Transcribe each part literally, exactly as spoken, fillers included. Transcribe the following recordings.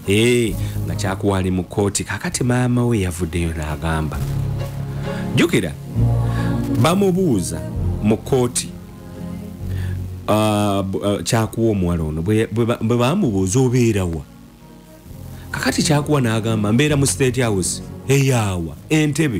eh nga Kyakuwa ali mu kooti kakati maama we yavuddeyo n'agamba jukira bamubuuza mu kooti uh, uh, Kyakuwa omuwala ono bwe bamubuuza obeerawa kakati Kyakuwa n'agamba mbeera mu State House eyawa Entebbe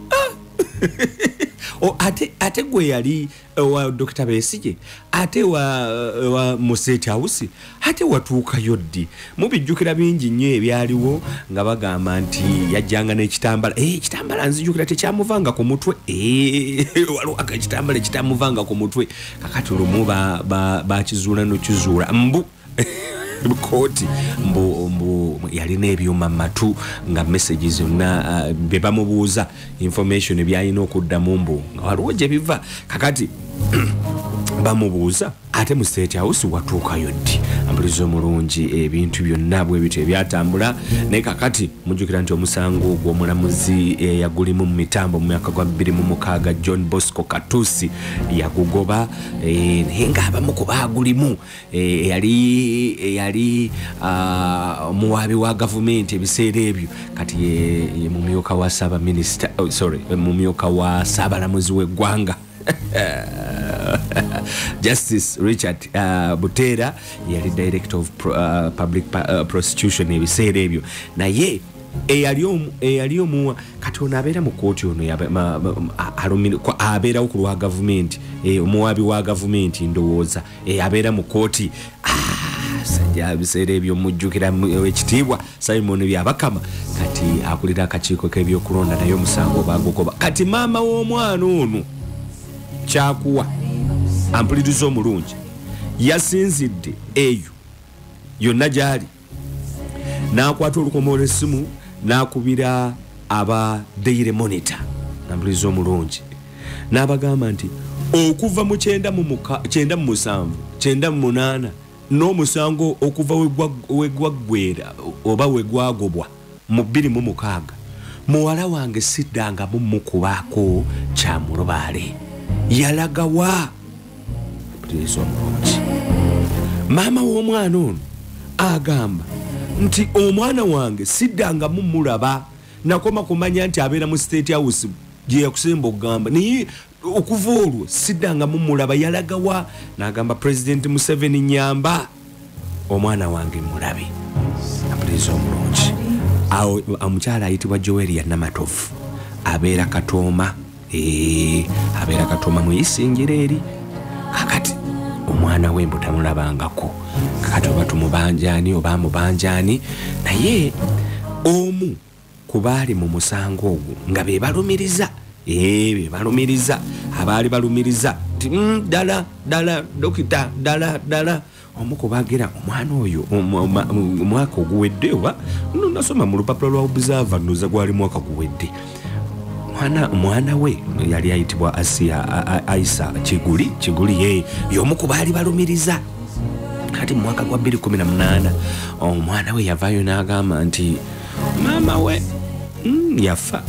o ate ate gwe yali wa Doctor Besigye ate wa, wa mu State House ate watuukayo ddi mubijjukira bingi nnyo ebyaliwo nga bagamba nti yajjanga n'ekitambala eh ekitambala nzijjukira tekyamuvanga ku mutwe eh waliwo ekitambala ekitamuvanga ku mutwe kakati lumu bakizuula n'okizuula mbu kooti mbu mbu yalina ebyuma matu nga messages na uh, be bamubuuza information byalina okuddamu mbu nga waliwo gye biva kakati bamubuuza ate mu State House watuukayo ddi ambulizo mulungi ebintu byonna bwe bityo byatambula naye kakati mujjukira nti omusango gw'omulamuzi e, yagulimu mu mitambo mu mwaka gwa bbiri mu mukaaga John Bosco Katusi yagugoba e, naye ng'abamu ku baagulimu e, yali yali uh, muwaabi wa gavumenti ebiseera ebyo kati ye, ye mumyuka wa Ssaaba Minisita oh, sorry mumyuka wa Ssaabalamuzi w'eggwanga Justice Richard uh, Butera yali Director of Pro, uh, Public uh, Prosecution ebiseera ebyo naye eyali omuwa kati ono abeera mu kooti ono abeerawo ku lwa gavumenti omuwaabi wa gavumenti ndowooza abeera mu kooti sajja biseera ebyo mujjukira ekitiibwa Simon Byabakama kati akulira akakiiko k'ebyokulonda naye omusango bagugoba kati maama w'omwana ono Kyakuwa ampuliriza omulungi yasinzidde eyo yonna gyali n'akwata olukomo lw'essimu n'akubira aba Daily Monitor ampuliriza omulungi n'abagamba nti okuva mu kyenda mu musanvu kyenda mu munaana n'omusango okuva wegwaggwera oba wegwagobwa mu bbiri mu mukaaga muwala wange siddangamu mukubaako kyamulobaale yalagawa please omulungi maama w'omwana ono agamba nti omwana wange siddangamu mulaba nakoma kumanya nti abeera mu State House gye yakusemba okugamba naye okuva olwo siddangamu mulaba yalagawa n'agamba President Museveni nyamba omwana wange mulabe please omulungi awo omukyala ayitibwa Joelia Namatofu abeera Katooma eh abeera Katooma mu isingira eri kakati omwana we mbutamulabangako kakati oba tumubanjani oba mubanjani naye omu kubaali mu musango ogwo nga be balumiriza eh be balumiriza abaali balumiriza ti mm, dala dala dokita dala dala omukubagira omwana oyo omwaka oguwedde oba nasoma mu lupapula lwa observer ndoza gwali mwaka guwedde mwana mwana we yali ayitibwa Asia Aisa Kiguli Kiguli ye yomukubaali balumiriza kati mwaka gwa bbiri kumi na munaana omwana we yavayo n'agamba nti mama we mm, yafa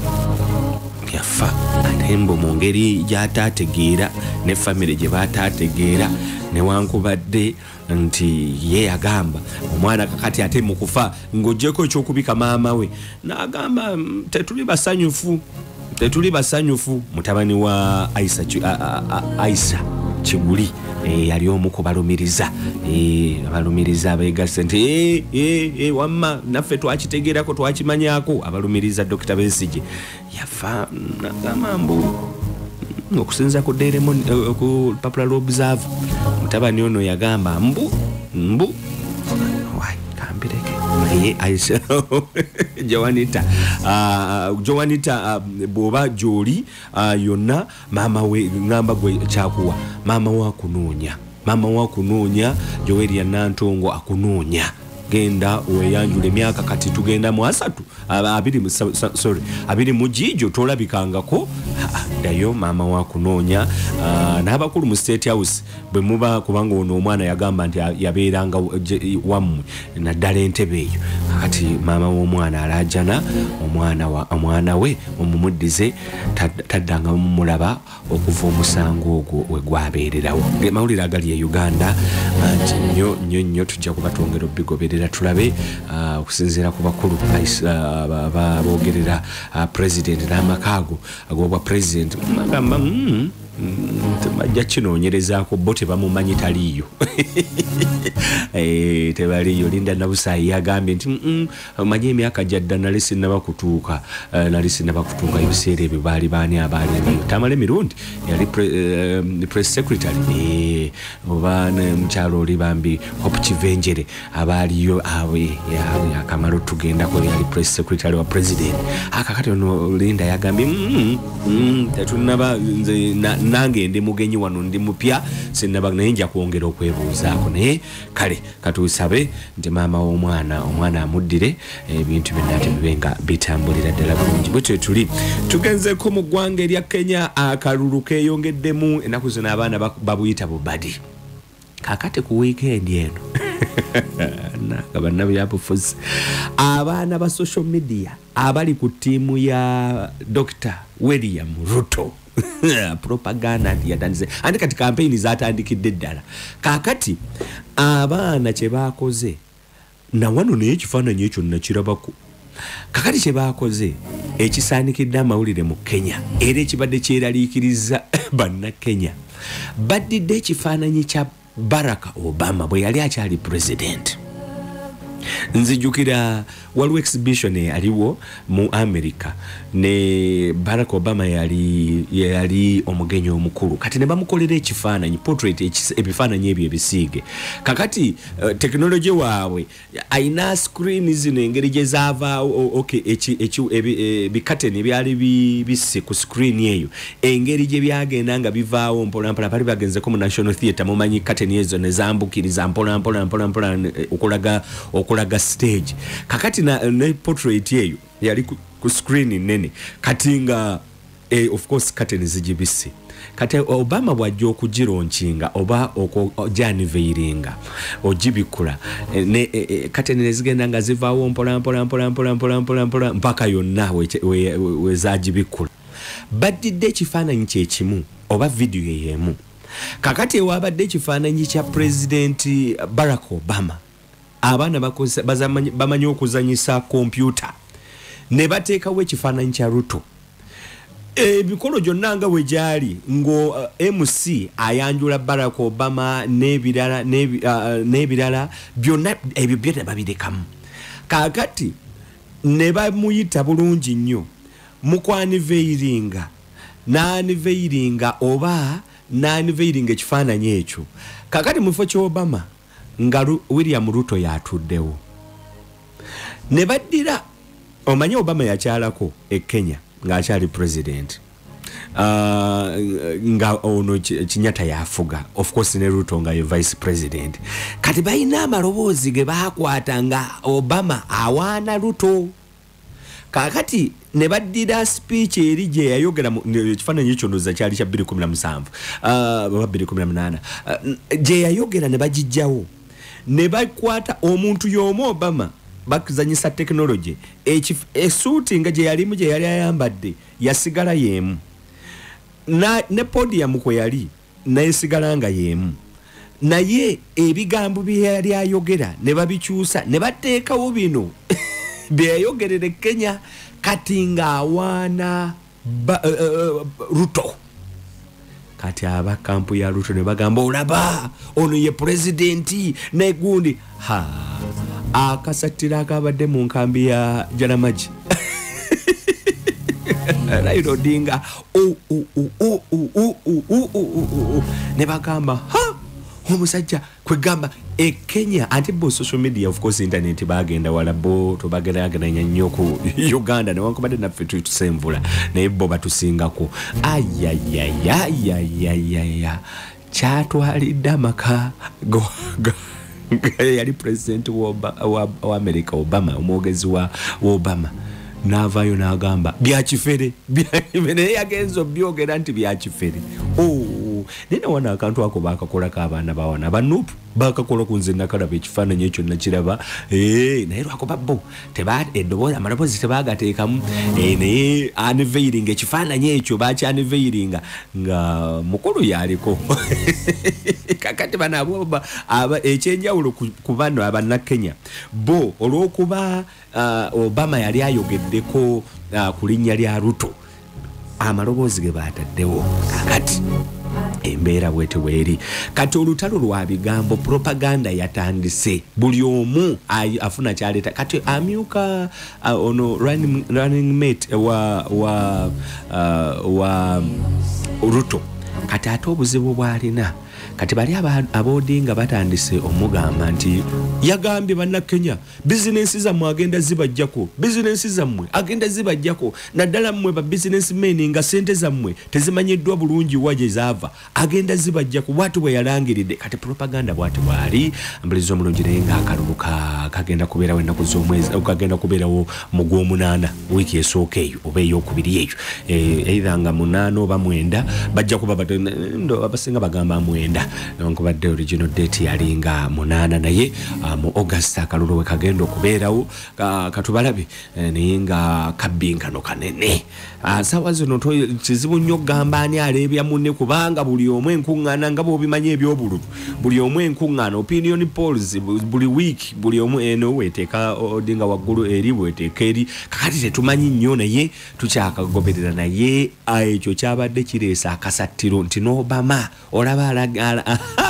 yafa ate mbu mu ngeri gy'ataategeera ne famire gye baataategeera newankubadde nti ye agamba omwana kakati ate mu kufa ng'oggyeko ekyokubika maama we n'agamba tetuli basanyufu tetuli basanyufu mutabani wa Aisa Aisa Kiguli eh yali omu ku balumiriza eh abalumiriza abeegase nti eh eh eh wamma naffe twakitegeerako twakimanyako abalumiriza Doctor Besigye yafa n'agamambu okusinza ku Daily Monitor ku Papula Observer mutabani ono yagamba mbu mbu wai kambireke naye Aisha Joanita uh, Joanita uh, boba joli uh, yonna mama we ngamba gwe Kyakuwa mama wa kunoonya mama wa kunoonya Joelia Nantongo akunoonya genda weyanjule myaka kati tugenda mu asatu abiri sorry abiri mujijo tolabikangako dayo mama wa kunoonya uh, n'abakulu mu State House bwe muba kubanga ono omwana yagamba nti yabeeranga wammwe naddala Entebbe eyo kakati maama w'omwana alajana omwana wa omwana we omumuddize taddanga mumulaba okuva omusango ogwo we gwabeererawo. Mawulire agali e Uganda nti nnyo nnyo nnyo tujja kuba twongera obigoberera tulabe okusinziira ku bakulu boogerera president n'amakaago ag'obwa president agamba bajja kinoonyerezaako bo tebamumanyi taliiyo tebaliyo. Linda Nabusaayi yagambye nti omanyi emyaka gyadda nali sinnaba kutuuka nali sinnaba kutuuka ebiseera ebyo baali baani abaali tamala emirundi yali press secretary oba mukyalo oli bambi Hope Kivenjere abaaliyo awe akamalo tugendako yali press secretary wa president. Akakati ono Linda yagambye tetunaba nange ndi mugenyi wano ndi mupya sinnaba naye nja kwongera okwebuuzaako naye kale katuusabe nti maama w'omwana omwana amuddire ebintu byonna tebibenga bitambulira ddala bulungi. Bwetyo tuli tugenzeko mu ggwanga erya Kenya akalulu keeyongeddemu ennaku zino abaana babuyita bubadi. Kakati ku weekend eno nga bannabyabufuzi abaana ba social media abali ku ttiimu ya Doctor William Ruto propaganda yatandise andi kati campaign zatandikidde ddala. Kakati abaana kye baakoze na wano naye ekifaananyi ekyo nakirabako. Kakati kye baakoze ekisaanikidde amawulire mu Kenya era ekibadde kyeraliikiriza banna Kenya baddidde ekifaananyi kya Barack Obama bwe yali akyali president. Nzijukira waliwo exhibition aliwo mu America ne Barack Obama yali yali omugenyi omukulu kati ne bamukolera ekifaananyi portrait ebifaananyi ebyo ebisiige. Kakati uh, technology waabwe aina screen zino engeri gye zaava okay ebikateni byali bisi ku screen eyo engeri gye byagenda nga bivaawo mpola mpola bali bagenze ku National Theatre mumanyi kateni ezo ne zambukiriza mpola mpola mpola mpola okulaga okulaga stage. Kakati na, na portrait yeyo yali ku, ku screen nene katinga eh, of course kateni zijibisi kati Obama bwajja okugironchinga oba okujaniviringa ogibikula ne e, e, kateni nezigenda nga zivaawo mpola mpola mpola mpola mpola mpola mpola mpaka yonna wezagibikula baddidde ekifaananyi kyekimu oba video yemu. Kakati ewabadde ekifaananyi kya President Barack Obama abaana bamanyi okuzanyisa kompyuta ne bateekawo ekifaananyi kya Ruto ebikolo gyonna nga we gyali ngo uh, M C ayanjula Barack Obama n'ebirala n'ebirala byonna ebyo byonna babirekamu. Kakati ne bamuyita bulungi nnyo mukwaniviringa n'aniviringa oba n'aniviringa ekifaananyi ekyo. Kakati mu kifo ky'Obama nga William Ruto yatuddewo ne baddira omanyi Obama yakyalako e Kenya ng'akyali president uh, nga ono Kenyatta yafuga of course ne Ruto nga ye vice president. Kati balina amaloboozi ge baakwata nga Obama awaana Ruto. Kakati ne baddira speech eri gye yayogera ekifaananyi ekyo ndoza kyali kya bbiri kumi na musanvu uh, bbiri kumi na munaana uh, gye yayogera ne bagijjawo ne bakwata omuntu y'omu Obama bakuzanyisa technology esuuti nga gye yalimu gye yali ayambadde yasigala yemu na ne podium kwe yali nayesigala nga yemu naye ebigambo bye yali ayogera ne babikyusa ne bateekawo bino bye yayogerera Kenya kati ng'awaana uh, uh, Ruto. Kati aba kampu ya Ruto ne bagamba olaba ono ye presidenti ne gundi ha akasatira akabadde mu nkambi ya Jalamaji Raila Odinga o o o o o ne bagamba ha omusajja kwegamba e Kenya anti bo social media of course internet bagenda wala bo to bageraganya nnyo ku Uganda ne wankubadde naffe tusemvula naye bo batusingako ayayayayayaya kyatwalidde amaka go yali president wa America Obama omwogezi wa Obama n'avaayo n'agamba byakifere naye yagenza byogera nti byakifere oh nina wana akantu ako bakakolako abaana bawana banupu bakakola ku nze nakalaba ekifaananyi ekyo nakiraba eh naye lwakuba bo teba eddoboozi amaloboozi tebagateekamu eh naye unveiling ekifaananyi ekyo baki unveiling nga mukulu yaliko kakati bana abo aba ekyenjawulo ku bano abannakenya bo olw'okuba uh, Obama yali ayogeddeko uh, ku linnya lya Ruto amaloboozi ge baataddewo kakati embeera bwete bweri kati olutalo lwa bigambo propaganda yatandise buli omu afuna kyaleta kati amyuka uh, ono running, running mate wa wa uh, wa Ruto kati ate obuzibu bwalina kati bali abodinga batandise omugamba nti yagambye bannakenya bizinensi zammwe agenda zibajjako bizinensi zammwe agenda zibajjako naddala mmwe ba businessmen nga sente zammwe tezimanyiddwa bulungi waje zaava agenda zibajjako bwatu bwe yalangiridde kati propaganda bwatu bwali ambulizo omulungi naye nga akaluluka kagenda kubeerawo ennaku z'omwezi kagenda kubeerawo mu gw'omunaana wiiki esooka eyo oba ey'okubiri eyo either nga munaana oba mwenda bajja kuba ndo abasinga bagamba mwenda newankubadde original date yalinga munaana naye mu August akalulu we kagenda okubeerawo katubalabe naye nga kabbinkano kanene sawa zino kizibu nnyo okugamba ani aleebya munne kubanga buli omu enkuŋŋaana nga bw'obimanyi eby'obululu buli omu enkuŋŋaana opinion polls buli week buli omu eno weeteeka odinga waggulu eri bweteeka eri kakati tetumanyi nnyo naye tukyakagoberera naye ekyo kyabadde kireesa akasattiro nti n'Obama olaba alagala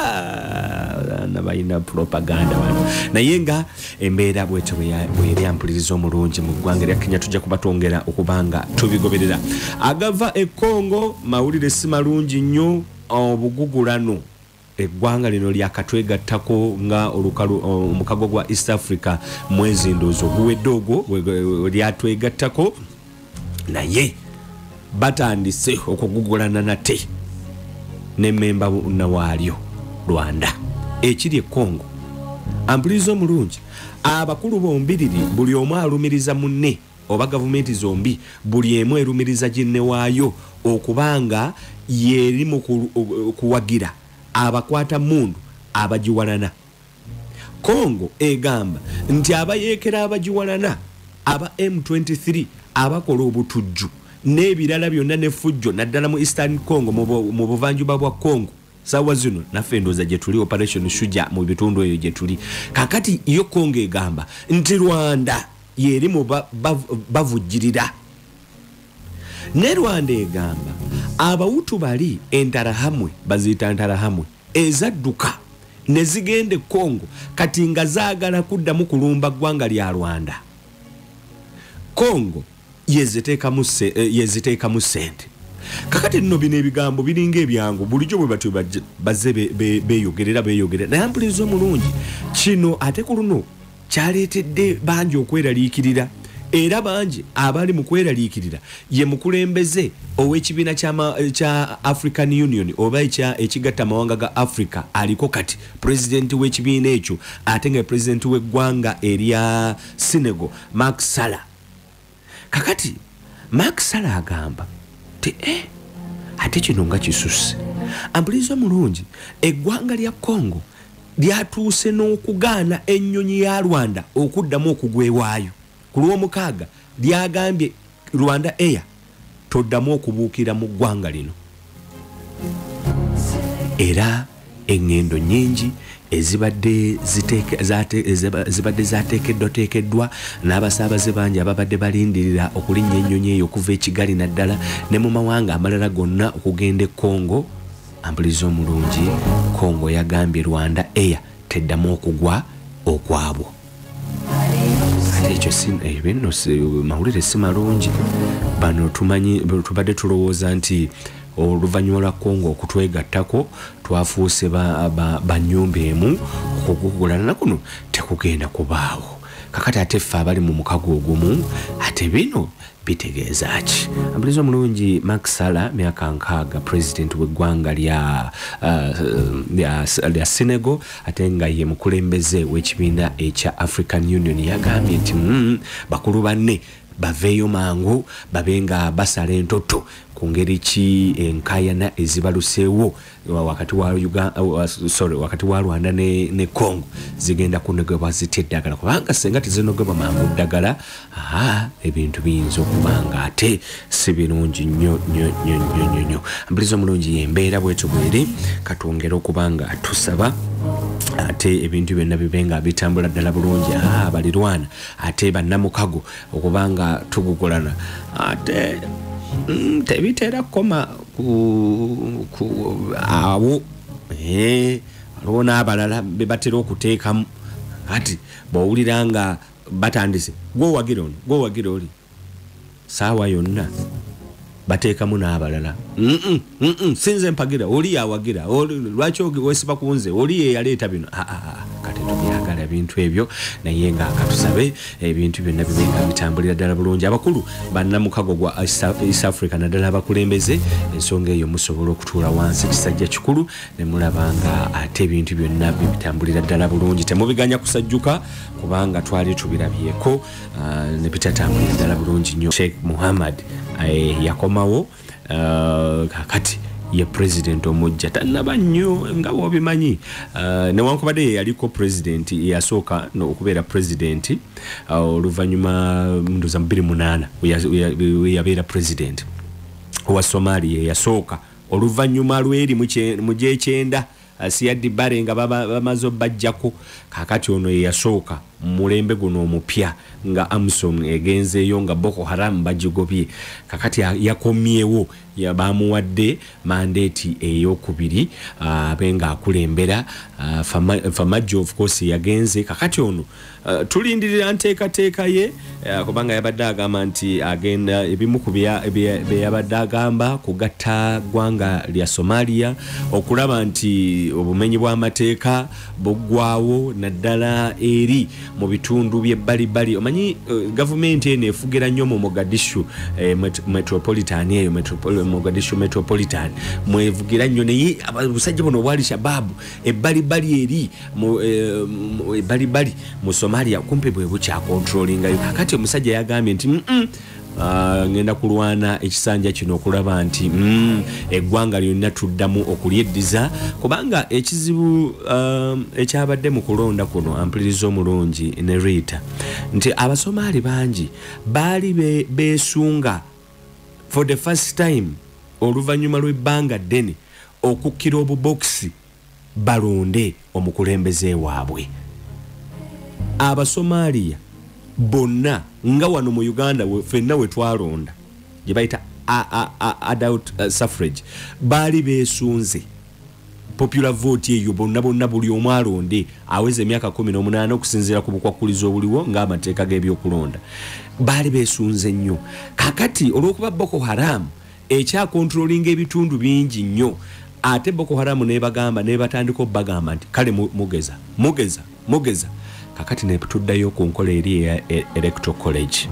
nabayina propaganda bano naye nga embeera bwetyo bweri ampuliriza omulungi mu ggwanga lya Kenya tujja kubatongera okubanga tubigoberera agava e Congo mawulire si malungi nnyo obugugulano eggwanga lino lyakatwegattako nga olukalu omukago gwa East Africa mwezi ndoozo guwedde ogwo lyatwegattako naye batandise okugugulana nate ne memba na waalyo Rwanda ekiri e Congo ampuliriza omulungi abakulu bombiriri buli omu alumiriza munne oba gavumenti zombi buli emu erumiriza ginne waayo okubanga yeri mu kuwagira abakwata mundu abajiwanana Congo egamba nti abayeekera abajiwanana aba M twenty-three abakola obutujju n'ebirala byonna n'effujjo naddala mu Eastern Congo mu buvanjuba bwa Congo sawa zino naffe ndooza gye tuli operation Shuja mu bitundu eyo gye tuli kakati iyo Congo egamba nti Rwanda yeri mu bavujjirira ne Rwanda egamba abawutu bali entarahamwe baziyita ntarahamwe ezadduka ne zigende Congo kati nga zaagala kuddamu kulumba ggwanga lya Rwanda Congo yeziteekamu yeziteekamu sente kakati nno bino ebigambo biringa ebyangu bulijjo bwe batyo bazze beeyogerera beeyogerera naye ampuliriza omulungi kino ate ku luno kyaleetedde bangi okweraliikirira era bangi abali mu kweraliikirira ye mukulembeze ow'ekibiina kya African Union oba ekigatta amawanga ga Africa aliko kati pulezidenti w'ekibiina ekyo ate nga pulezidenti w'eggwanga erya Senegal Macky Sall kakati Macky Sall agamba te eh ate kino nga kisusse ampuliriza mulungi eggwanga lya Congo lyatuuse n'okugaana ennyonyi ya Rwanda okuddamu okugwewaayo ku lw'omukaaga lyagambye Rwanda Air toddamu okubuukira mu ggwanga lino era engendo nyingi ezibadde ziteke zate ezibadde zatekeddwa tekeddwa n'abasaabaze bangi ababadde balindirira okulinnya ennyonyi eyo okuva e Kigali naddala ne mu mawanga amalala gonna okugenda e Congo ampuliriza omulungi Congo yagambye Rwanda Air teddamu okugwa okwabwo ate ekyo ebinno mawulire si malungi bano tumanyi tubadde tulowooza nti oluvannyuma lwa Congo okutwegattako twafuuse bannyumba emu okugugulana nakuno tekugenda kubaawo kakati ate ffe abali mu mukago ogumu ate bino bitegeeza ki ampuliriza omulungi Macky Sall myaka nkaaga president w'eggwanga lya lya Senegal ate nga ye mukulembeze w'ekibiina ekya African Union yagambye nti bakulu banne baveeyo mangu babenga basala entoto ku ngeri ki enkayana ezibaluseewo wakati wa Uganda uh, sorry wakati wa Rwanda ne, ne Congo zigenda kunogebwa ziteddagala kubanga senga tezinogebwa mangu ddagala aha ebintu biyinza okubanga ate si birungi nnyo nnyo nnyo nnyo nnyo mbulizo mulungi embeera bwetyo bweri katwongera okubanga tusaba ate ebintu byonna bibenga bitambula ddala bulungi ah balirwana ate bannamukago okubanga tugugulana ate mm, tebitera koma ku, ku awo eh alona abalala bebatera okuteekamu ati bawuliranga batandise gwo wagira ono gwo wagira oli saawa yonna bateekamu n'abalala mm -mm, mm -mm, sinze mpagira oli yawagira oli lwaki wesiba kunze oli ye yaleeta bino ah ah kati tubyagala ebintu ebyo naye nga akatusabe ebintu byonna bibenga bitambulira ddala bulungi abakulu bannamukago gwa East Africa naddala abakulembeze ensonga eyo musobola okutuula wansi kisajja kikulu ne mulabanga ate ebintu byonna bitambulira ddala bulungi temubiganya kusajjuka kubanga twali tubirabyeko uh, ne bitatambulira ddala bulungi nnyo Sheikh Muhammad uh, yakomawo uh, kakati ye president omujja tanaba nnyo nga wobimanyi uh, newankubadde yaliko president yasooka no okubeera president uh, oluvanyuma ndoza mbiri munana yabeera president wa Somalia yasooka oluvanyuma lweri mu gy'ekyenda Siyadi Bare nga bamazo bajjako kakati ono yasooka mulembe guno omupya nga Amsom egenzeeyo nga Boko Haram bajigobye kakati yakomyewo yabamuwadde mandate eyokubiri abenga akulembera Famajo of course yagenze kakati ono uh, tulindirira nteekateeka ye uh, kubanga yabadde agamba nti agenda ebimu ku bye yabadde agamba kugatta ggwanga lya Somalia okulaba nti obumenyi bw'amateeka buggwawo naddala eri mu bitundu by'ebbalibali omanyi uh, gavumenti eno efugira nnyo mu Mogadishu eh, met metropolitan eyo metropolitan Mogadishu metropolitan mwevugira nnyo naye abasajja bono bwali shababu ebbalibali eri mu ebbalibali mu Somalia kumpe bwe bucha controlling ayo kakati omusajja yagambye nti mm -mm. Uh, ngenda kulwana ekisanja kino okulaba nti mm, eggwanga lyonna tuddamu okulyeddiza kubanga ekizibu um, ekyabadde mu kulonda kuno ampuliriza omulungi ne Rita nti Abasomali bangi baali be, besunga for the first time oluvanyuma lw'ebbanga ddene okukkira obubokisi balonde omukulembeze waabwe Abasomalia bonna nga wano mu Uganda we fenna we twalonda gye bayita adult uh, suffrage bali besunze popular vote eyo bonna bonna buli omwalonde aweze emyaka kumi n'omunaana okusinziira ku bukwakulizo obuliwo ng'amateeka g'ebyokulonda bali besunze nnyo kakati olw'okuba Boko Haram ekya controlling ebitundu bingi nnyo ate Boko Haram ne bagamba ne batandika obagamba nti kale mugeza mugeza mugeza kakati ne tutuddayo ku nkola eri ya electoral college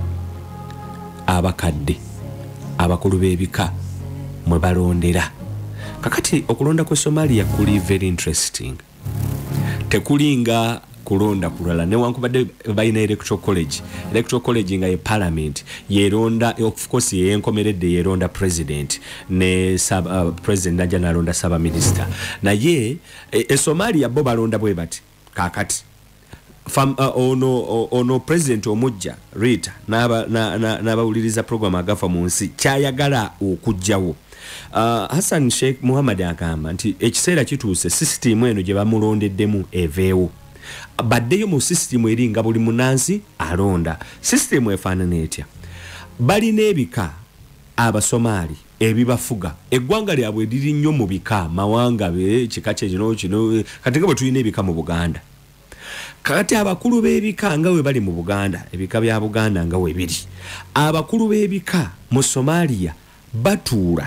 abakadde abakulu b'ebika mwe balondera kakati okulonda ku Somalia kuli very interesting tekulinga kulonda kulala newankubadde bayina electoral college electoral college nga ye parliament yeronda of course yenkomeredde yeronda president ne sub uh, president najja nalonda saba minister naye e, e Somalia bo balonda bwe bati kakati Fam, uh, ono ono president omujja Rita naba nabawuliriza na, na program agafa mu nsi kyayagala okujjawo uh, Hassan Sheikh Muhammad agamba nti ekiseera kituuse system eno gye bamulondeddemu eveewo baddeyo mu system eri nga buli munansi alonda system efaanana etya balina ebika Abasomali ebibafuga eggwanga lyabwe liri nnyo mu bika mawanga be kika kino kino kati nga bwe tulina ebika mu Buganda kati abakulu b'ebika nga we bali mu Buganda ebika bya Buganda nga we biri abakulu b'ebika mu Somalia batuula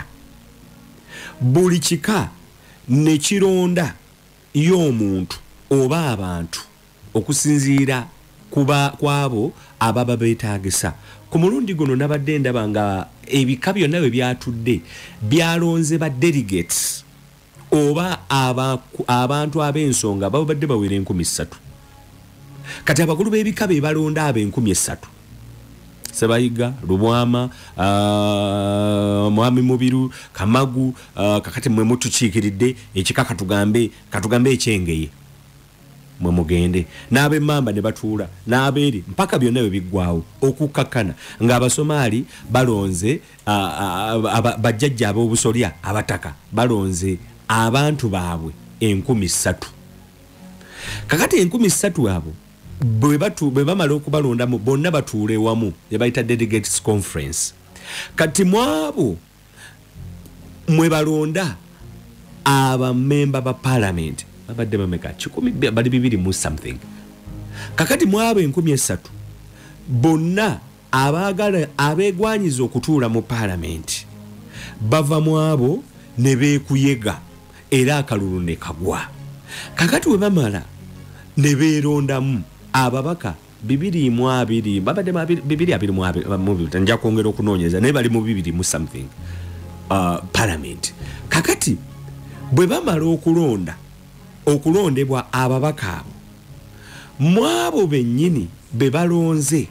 buli kika ne kironda y'omuntu oba abantu okusinziira kuba kwabo ababa beetaagisa ku mulundi guno nabadde ndaba nga ebika byonna we byatudde byalonze ba delegates oba aba, abantu ab'ensonga babadde bawera enkumi ssatu kati abakulu b'ebika be balonda ab'enkumi essatu Sebayiga, Rubwama, uh, Mwami Mubiru, Kamagu, uh, kakati mwe mutukiikiridde ekika katugambe, katugambe ekyengeye. Mwe mugende n'abe mamba ne batuula n'abeeri mpaka byonna bwe biggwawo okukkakana ng'Abasomali balonze bajjajja ab'obusolya abataka balonze abantu baabwe enkumi ssatu. Kakati enkumi ssatu abo bwe batu bwe bamala okubalondamu bonna batuule wamu ne bayita delegates conference. Kati mwabo mwe balonda abamemba ba parliament babadde bameka kikumi bali bibiri mu something. Kakati mwabo enkumi essatu bonna abaagala abeegwanyiza okutuula mu parliament bava mwabo ne beekuyega era akalulu ne kagwa. Kakati we bamala ne beerondamu ababaka bibiri mu abiri babadde bibiri abiri mu abiri nja kwongera okunoonyeza naye bali mu bibiri mu something uh, parliament. Kakati bwe bamala okulonda okulondebwa ababaka abo mwabo bennyini be balonze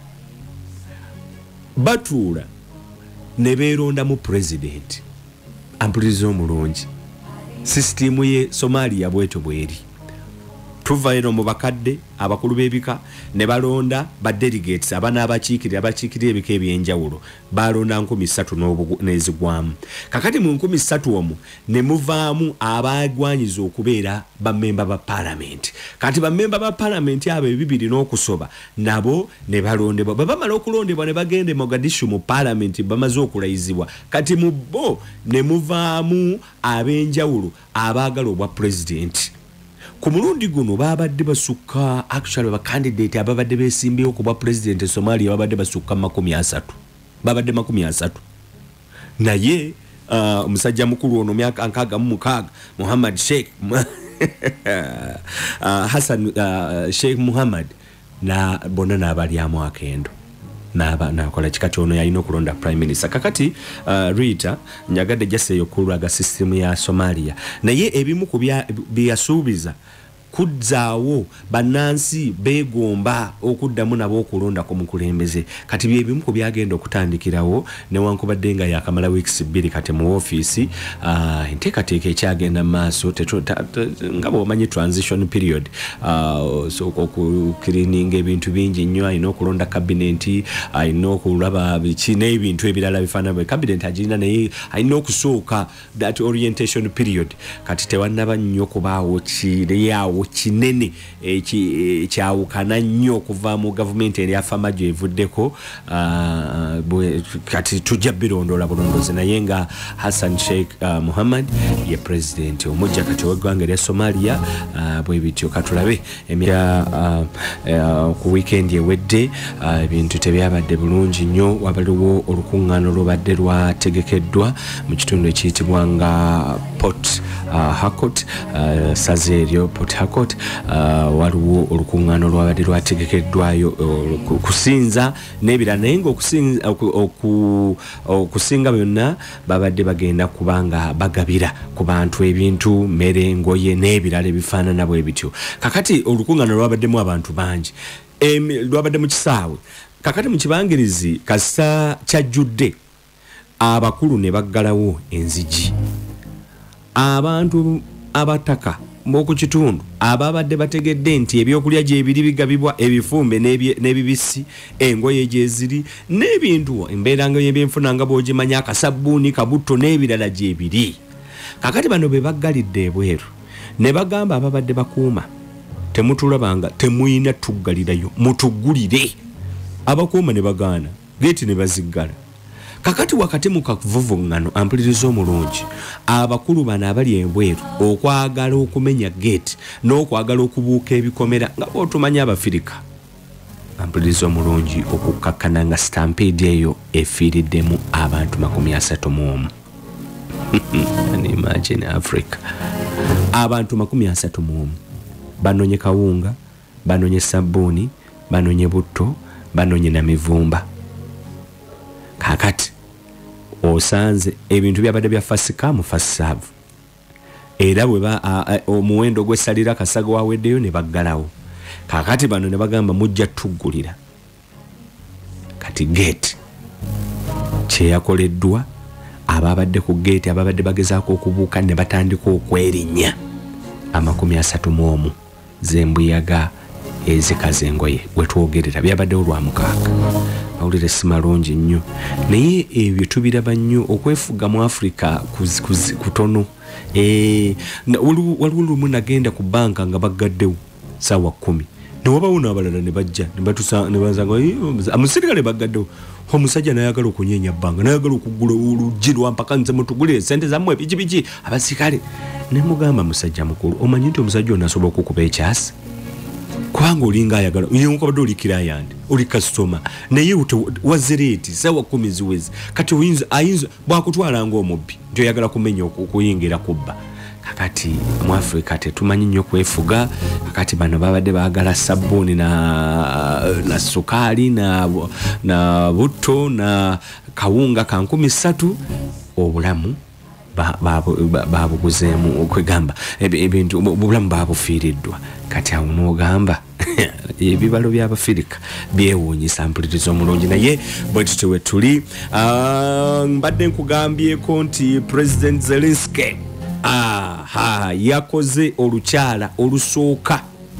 batuula ne beeronda mu president. Ampuliriza omulungi sisitimu ye Somalia bweto bweri. Tuva eno mu bakadde abakulu b'ebika ne balonda ba delegates abana abakiikirira abakiikirira ebika ebyenjawulo balonda nkumi ssatu n'ezigwamu. Kakati mu nkumi ssatu omwo ne muvaamu abaagwanyiza okubeera bammemba ba parliament. Kati bammemba ba parliament abo ebibiri n'okusoba nabo ne balondebwa. Bwe bamala okulondebwa ne bagenda e Mogadishu mu parliament bamaze okulayizibwa. Kati mu bo ne muvaamu ab'enjawulo abaagala obwa president. Ku mulundi guno babadde basukka actually ba candidate ababadde beesimbyewo ku bwa president e Somalia babadde basukka makumi asatu. Babadde makumi asatu. Naye uh, omusajja mukulu ono myaka nkaaga mu mukaaga Muhammad Sheikh uh, Hassan uh, Sheikh Muhammad na bonna n'abalyamu akendo. Naba nakola kikati ono yalina okulonda prime minister. Kakati uh, Rita nyagadde jaseeyo kulwaga system ya Somalia naye ebimu ku byasuubiza kudzaawo bannansi beegomba okuddamu nabo okulonda ku mukulembeze. Kati bye bimu ku byagenda okutandikirawo newankubadde nga yakamala weeks bbiri kati mu ofiisi uh, enteekateeka ekyagenda mu maaso nga bw'omanyi transition period uh, so okukirininga ebintu bingi nnyo alina okulonda kabinenti alina okulaba biki n'ebintu ebirala bifaanana bwe kabinenti agirina naye alina okusooka that orientation period. Kati tewannaba nnyo kubaawo kireyawo kinene ekyawukana nnyo okuva mu gavumenti eryafa amajjo evuddeko uh, kati tujja birondoola bulondozi naye nga Hassan Sheikh uh, Muhammad ye president omujja kati w'eggwanga erya Somalia uh, bwe bityo katulabe emya uh, uh, ku weekend ewedde ebintu uh, tebyabadde bulungi nnyo. Wabaliwo olukuŋŋaano lwabadde lwategekeddwa mu kitundu ekiyitibwa nga Port uh, Harcourt uh, saze eryo Port Harcourt uh, waliwo olukuŋŋaano lwabadde lwategekeddwayo uh, kusinza n'ebirala naye nga okusinga byonna babadde bagenda kubanga bagabira ku bantu ebintu mmere ngoye n'ebirala ebifaanana bwe bityo. Kakati olukuŋŋaano lwabaddemu abantu bangi lwabadde mu kisaawe. Kakati mu kibangirizi kasa kyajjudde abakulu ne baggalawo enzigi. Abantu abataka mboku kitundu ababadde bategedde nti ebyokulya gye biri bigabibwa ebifumbe n'ebibisi engoye gye ziri n'ebintu embeera nga y'ebyenfuna nga bw'ogimanya akasabbuuni kabutto n'ebirala gye biri. Kakati bano be baggalidde ebweru ne bagamba ababadde bakuuma temutulabanga temuyina tuggalirayo mutuggulire. Abakuuma ne bagaana geeti ne baziggala. Kakati wakati mu kavuvuŋŋano ampuliriza omulungi abakulu bano abali ebweru okwagala okumenya geeti n'okwagala okubuuka ebikomera nga bw'otumanya Abafirika. Ampuliriza omulungi okukkakkana nga stampede eyo efiiriddemu abantu makumi asatu mu omu. Imagine Africa. Abantu makumi asatu mu omu banonye kawunga, banonye sabbuuni, banonye butto, banonye na mivumba. Kakati osanze ebintu byabadde bya fasika mu fasaavu era bwe omuwendo gw'essalira kasaga waweddeyo ne baggalawo. Kakati bano ne bagamba mujja tuggulira. Kati kati gate kyeyakoleddwa ababadde ku gate ababadde bagezaako okubuuka ne batandika okwerinya amakumi asatu mu omu z'embuyaga ezikaza engoye wetwogerera byabaddewo lwa mukaaga mawulire si malungi nnyo naye ebyo tubiraba nnyo okwefuga mu Africa kutono waliwo lumu nagenda ku banka nga baggaddewo saawa kumi newabawo n'abalala ne bajja ne bazanga amusirikale baggaddewo omusajja nayagala okunyenya bbanga nayagala okugula oluggi lwampaka nze mutugulire sente zammwe biki biki abasirikale ne mugamba musajja mukulu omanyi nti omusajja ono asobola okukuba ekyasi kubanga olinga ayagala yenkabadde oli kirayandi oli kasitoma naye wazireeti saawa kumi ziwezi kati oyinza ayinza bwakutwala ng'omubbi nti oyagala kumenya okuyingira kubba kakati mu Africa tetumanyi nnyo kwefuga kakati bano babadde baagala sabbuuni na, na sukaali na, na butto na kawunga ka nkumi ssatu obulamu babuguzeemu ba, ba, okwegamba ebintu obulamu babufiiriddwa kati awo n'ogamba ebibalo by'Abafirika byewuunyisa mpulirizo omulungi naye bwe tutyo we tuli mbadde nkugambyeko nti President Zelensky aha yakoze olukyala olusooka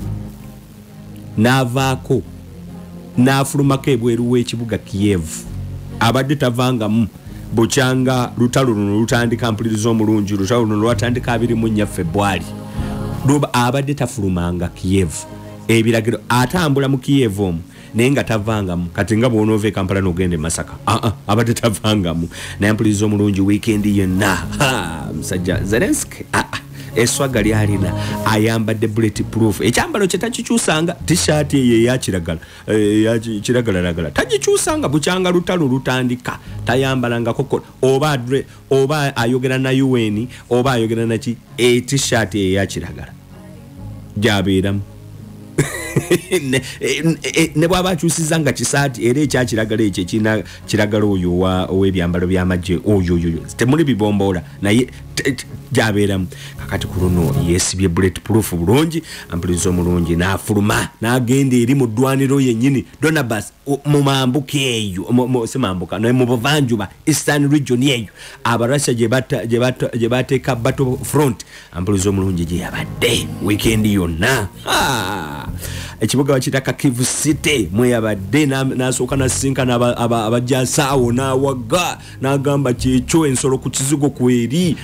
n'avaako n'afulumako ebweru w'ekibuga Kiev abadde tavangamu bukyanga lutalo luno lutandika mpulirizo omulungi lutalo luno lwatandika abiri mu nnya February luba abadde tafulumanga Kiev ebiragiro atambula mu Kiev omu naye nga tavangamu kati nga bw'onoova e Kampala n'ogenda e Masaka aa abadde tavangamu naye mpulirizo omulungi weekend yonna musajja Zelensky eswaga lyalina ayambadde bulletproof ekyambalo kye takikyusanga t-shirt eyo eyakiragala kiragalalagala tagikyusanga bukyanga lutalo lutandika tayambalanga koko oba adre oba ayogera na U N oba ayogera na ki e t-shirt eyakiragala jabeeramu ne, ne, ne bwaba akyusiza nga kisaati era ekyakiragala ekyo kina kiragala oyo ow'ebyambalo by'amagye oyo oyo temuli bibomboola naye jabeeramu kakati ku luno yeesibye bulletproof bulungi ampuliriza omulungi n'afuluma n'agenda eri mu ddwaniro yennyini Donabas mu mambuka eyo si mambuka naye mu buvanjuba Eastern region eyo abarasha gye bateeka battle front ampuliriza omulungi gye yabadde weekend yonna ekibuga bakitaka Kivu City mwe yabadde n'asooka n'asinkana abajasaawo n'awaga n'agamba kyekyo ensolo ku kizigo kweri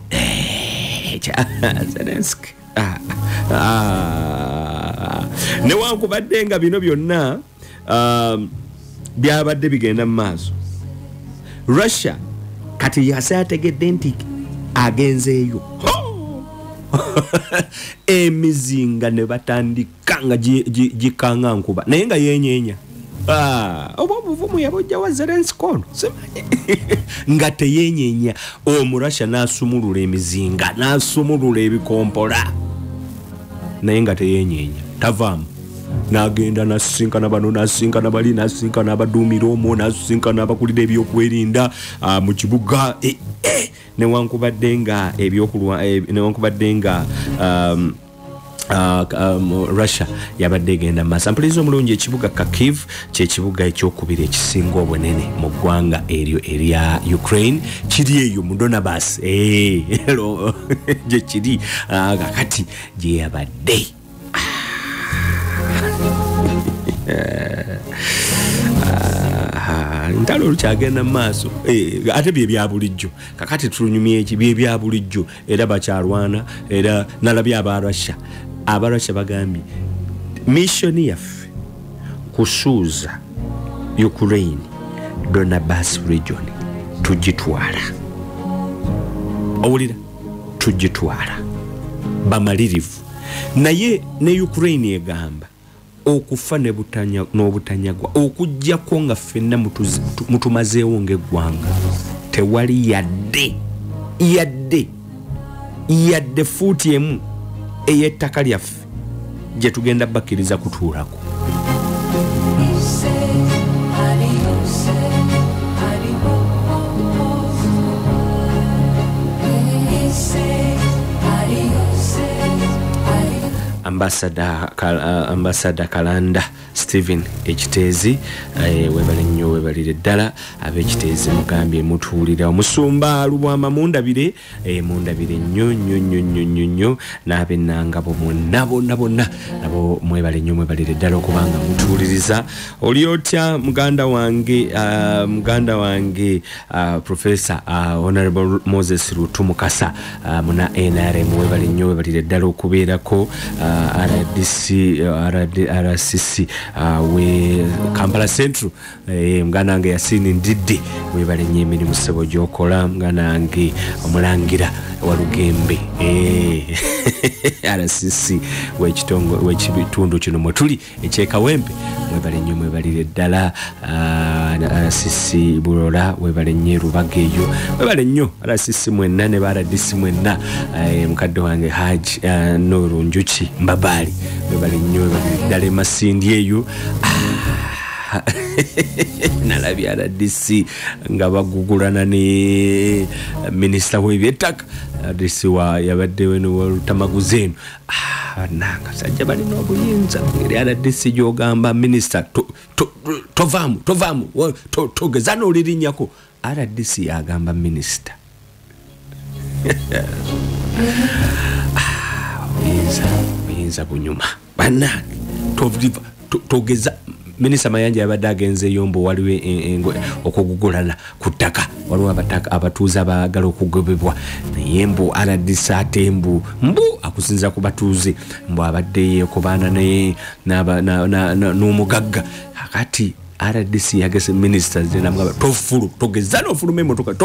Zelensky newankubadde nga bino byonna byabadde bigenda mu maaso Russia kati yase ategedde nti agenzeeyo emizinga ne batandika nga gikanga nkuba naye nga yenyeenya oba obuvumu yabojja wa Zelensky ono nga teyenyeenya omurasha n'asumulula emizinga n'asumulula ebikompola naye nga teyenyeenya tavaamu n'agenda n'asinkana bano n'asinkana bali n'asinkana abaduumira omwo n'asinkana abakulira ebyokwerinda mu kibuga newankubadde nga ebyokulwa newankubadde nga Uh, um, Russia yabadde egenda masa mpuliriza omulungi ekibuga Kharkiv kyekibuga ekyokubiri ekisinga obunene mu ggwanga eryo erya Ukraine kiri eyo mu Donabas gye kiri kakati gye yabadde ntalo lukyagenda mu maaso ate bye bya bulijjo kakati tulunyumye eki bye bya bulijjo era bakyalwana era nalabye abarasha abarasha bagambye missoni yaffe kusuuza Ukraine Donabas region tugitwala owulira tugitwala bamalirivu naye ne Ukraine egamba okufa ne butanya n'obutanyagwa okujjako nga ffenna mutumazeewo ng'eggwanga tewali yadde yadde yadde fuuti emu ey'ettaka lyaffe gye tugenda bakkiriza kutuulako Ambassador, uh, Ambassador Kalanda Steven Ekiteezi webale nnyo webalire ddala ab'Ekiteezi mugambye mutuulira omusumba Lubwama mundabire mundabire nnyo nnyo nnyo nnyo nnyo n'ab'Ennangabo mwonna bonna bonna nabo mwebale nnyo mwebalire ddala okubanga mutuuliriza oli otya muganda wange muganda wange Professor Honorable Moses Rutu Mukasa muna N R M webale nnyo webalire ddala okubeerako R D C R C C we Kampala Central muganda wange Yasini Ndidde webale nnyo emirimu ssebo gy'okola muganda wange omulangira Walugembe R C C wekitongo wekibitundu kino mwe tuli ekyekawempe mwebale nnyo mwebalire ddala R C C Bulola webale nnyo Rubaga eyo webale nnyo R C C mwenna ne R D C mwenna mukadde wange Haji Nuru Njuki Mbabali webale nnyo webale ddala Masindi eyo nalabye R D C nga bagugulana ne Minister w'ebyettaka R D C wa yabadde weno walutamaguzeeno nanga sajja balina obuyinza ngeri R D C gy'ogamba Minister tovaamu tovaamu togeza n'olirinnyako R D C yagamba Minister obuyinza obuyinza bunyuma bannange togeza Minister Mayanja yabadde agenzeeyo mbu waliwo okugugulana ku ttaka waliwo abataka abatuuze abaagala okugobebwa naye mbu R D C ate mbu mbu akusinza ku batuuze mbu abadde okubaana naye n'omugagga akati R D C yagese ministers namugamba tofulu togeza n'ofuluma emmotoka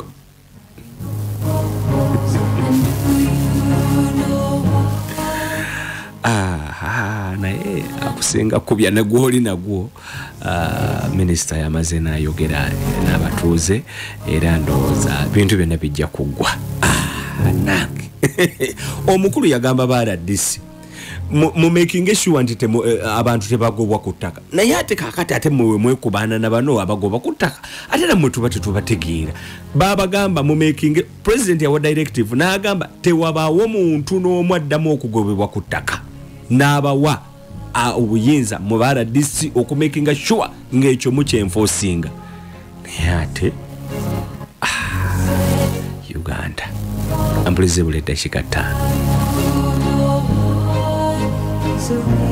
naye akusenga kubya negwoli nagwo Minister yamaze n'ayogera n'abatuuze era ndowooza bintu byonna bijja kuggwa nange omukulu yagamba ba R D C mu making sure nti abantu tebagobwa ku ttaka naye ate kakati ate mwe mwekubaana na bano abagobwa ku ttaka ate namwe tuba tetubategeera babagamba mu making president yawa directive n'agamba tewabaawo muntu n'omu addamu okugobebwa ku ttaka n'abawa obuyinza mu R D C okumakinga sure ng'ekyo mukyenforcinga naye ate Uganda ambulize buleta ekikataano